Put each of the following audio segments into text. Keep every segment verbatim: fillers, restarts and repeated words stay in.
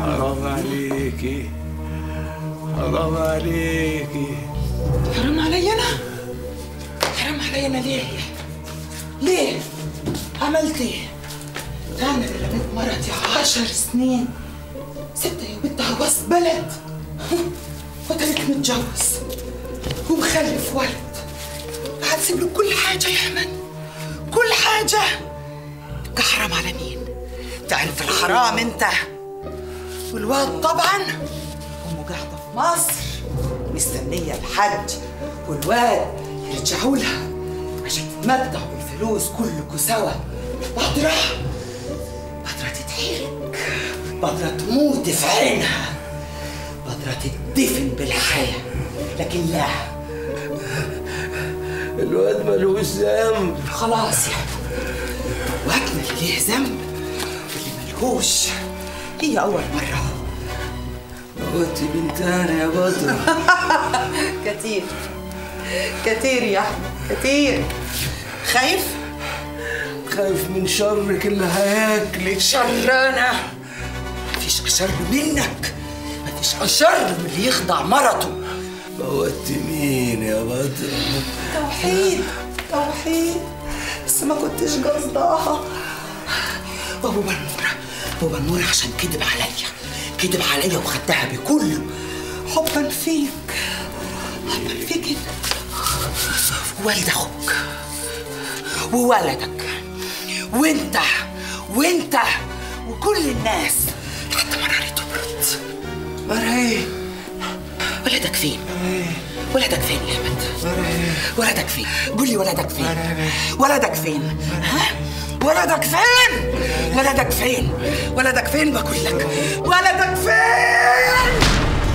حرام عليكي، حرام عليكي. حرام علي أنا؟ حرام علي أنا ليه؟ ليه؟ عملت إيه؟ أنا اللي رميت مرتي عشر سنين، سبتها يا بنتها وسط بلد وتلك متجوز ومخلف ولد، هتسيب له كل حاجة يا أحمد، كل حاجة. يبقى حرام على مين؟ تعرف الحرام أنت؟ والواد طبعا أمه قاعدة في مصر مستنية الحج والواد يرجعوا لها عشان تتمتعوا بالفلوس كلكوا سوا. بدرة بدرة تتحرق، بدرة تموت في عينها، بدرة تدفن بالحياة، لكن لا، الواد ملوش ذنب. خلاص يا وقتنا اللي ليه ذنب واللي ملهوش. هي أول مرة موتي بنتانا يا بدر. كتير كتير يا أحمد، كتير. خايف؟ خايف من شرك اللي هياكلك. شر أنا؟ مفيش أشر منك، مفيش أشر من اللي يخدع مرته. موتي مين يا بدر؟ توحيد توحيد، بس ما كنتش قصدها. وأبو بنورة، أبو بنورة عشان كذب عليا، كذب عليا وخدها بكله حبا فيك، حبا فيك انت ووالد اخوك وولدك وانت وانت وكل الناس لحد ما ناري تبرد. مرعي، ولدك فين؟ ولدك فين يا احمد؟ ولدك فين؟ قول لي ولدك فين؟ ولدك فين؟ ها؟ ولدك فين؟ ولدك فين؟ ولدك فين بقول لك؟ ولدك فين؟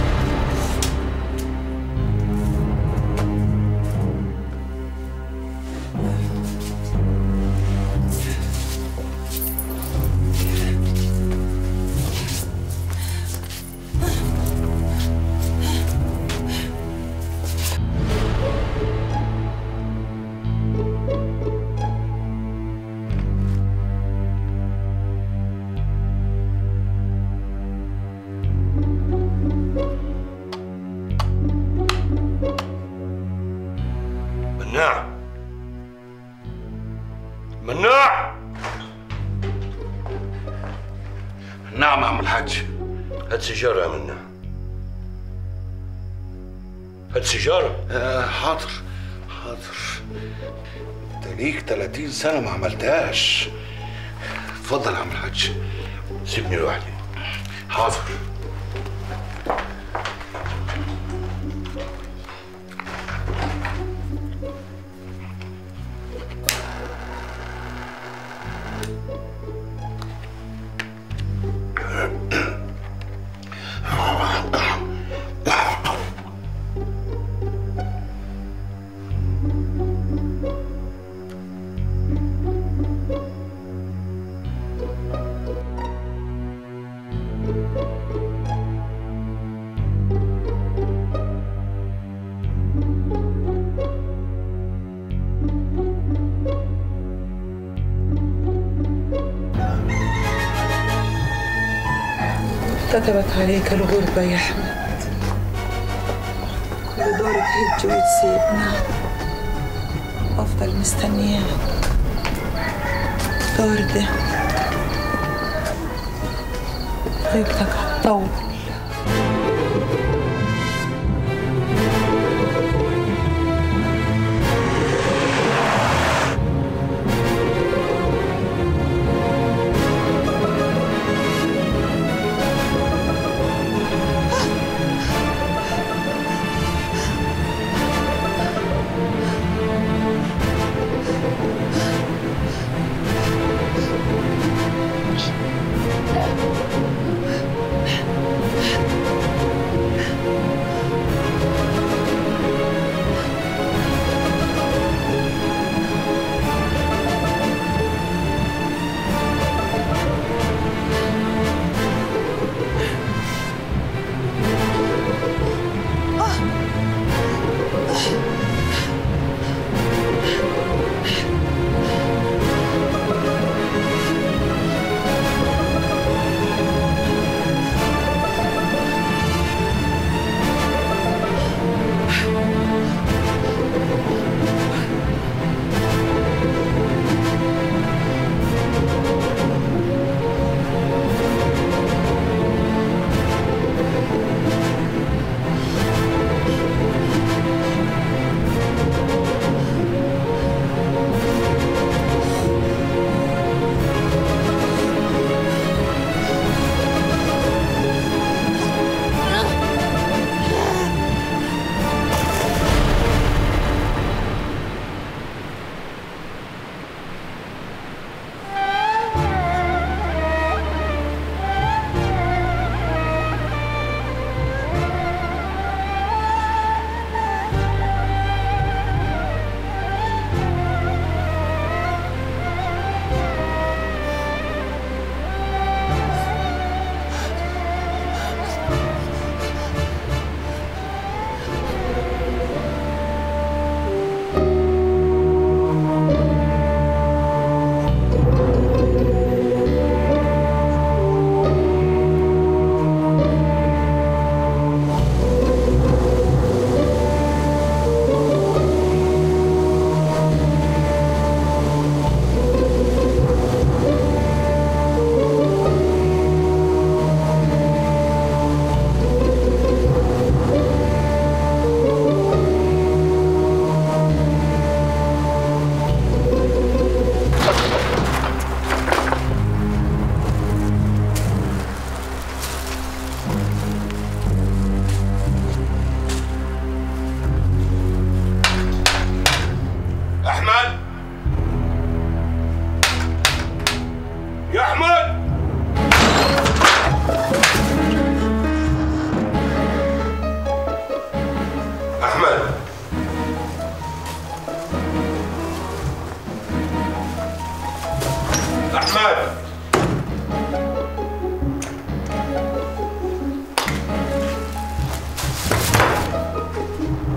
مناع، مناع. نعم عم الحاج. هات سيجارة يا مناع، هات سيجارة. آه حاضر حاضر. انت ليك ثلاثين سنة ما عملتهاش. اتفضل يا عم الحاج، سيبني لوحدي. حاضر. كتبت عليك الغربة يا أحمد، كل دورك هيجي وتسيبنا، وأفضل مستنياك. الدور ده غيبتك هتطول.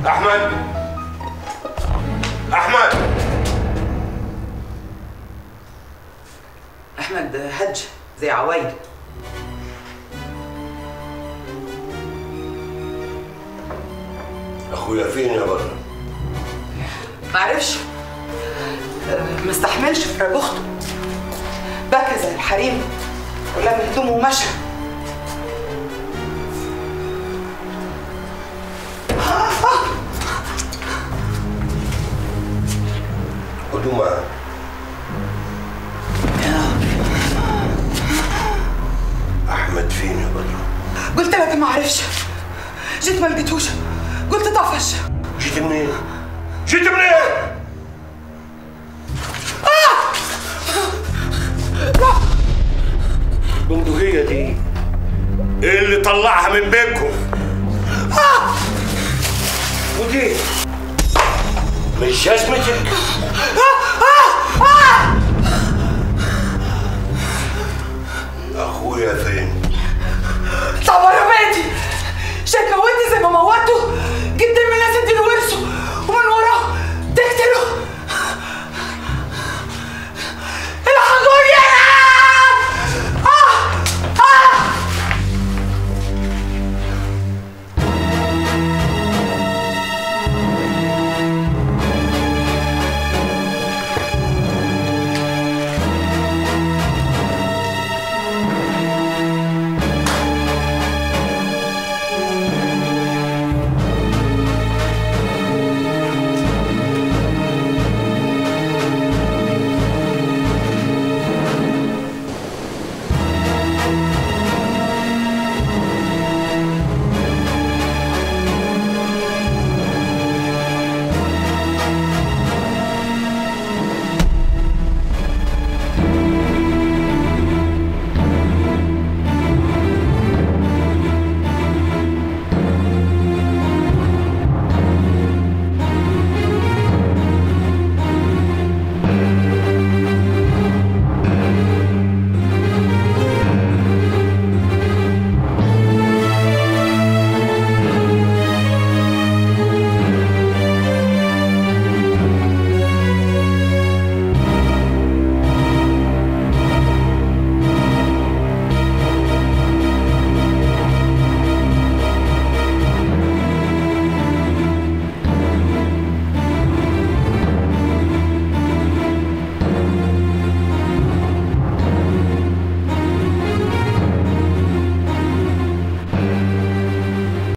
احمد احمد احمد هج زي عوايد. اخويا فين يا بدر؟ معرفش، مستحملش فراق اخته، بكى زي الحريم ولم هدومه ومشى. خدوه معاه. احمد فين يا بدر؟ قلت لك ما اعرفش، جيت ما لقيتوش، قلت طفش. جيت منين؟ جيت منين؟ آه! لا البندقية دي ايه اللي طلعها من بينكم؟ آه! ودي مش جزمتك؟ آه! آه! آه! اخويا فين؟